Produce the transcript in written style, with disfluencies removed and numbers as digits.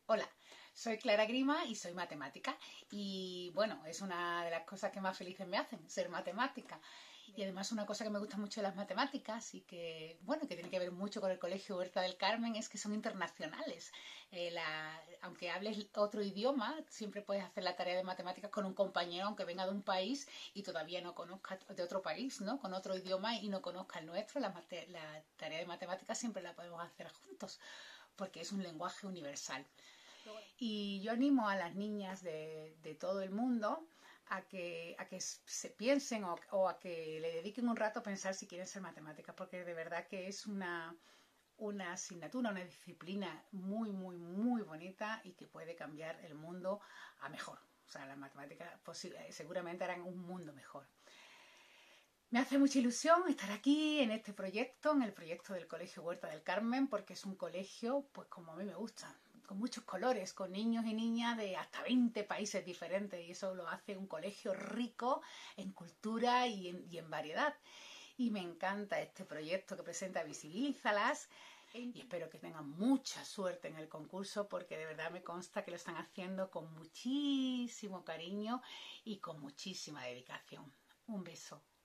Hola, soy Clara Grima y soy matemática y bueno, es una de las cosas que más felices me hacen, ser matemática. Y además una cosa que me gusta mucho de las matemáticas y que, bueno, que tiene que ver mucho con el Colegio Huerta del Carmen es que son internacionales. Aunque hables otro idioma, siempre puedes hacer la tarea de matemáticas con un compañero, aunque venga de un país y todavía no conozca de otro país, ¿no? Con otro idioma y no conozca el nuestro, la tarea de matemáticas siempre la podemos hacer juntos, porque es un lenguaje universal. Y yo animo a las niñas de todo el mundo a que se piensen o a que le dediquen un rato a pensar si quieren ser matemáticas, porque de verdad que es una asignatura, una disciplina muy, muy, muy bonita y que puede cambiar el mundo a mejor. O sea, las matemáticas seguramente harán un mundo mejor. Me hace mucha ilusión estar aquí en este proyecto, en el proyecto del Colegio Huerta del Carmen, porque es un colegio, pues como a mí me gusta, con muchos colores, con niños y niñas de hasta 20 países diferentes, y eso lo hace un colegio rico en cultura y en variedad. Y me encanta este proyecto que presenta Visibilízalas y espero que tengan mucha suerte en el concurso porque de verdad me consta que lo están haciendo con muchísimo cariño y con muchísima dedicación. Un beso.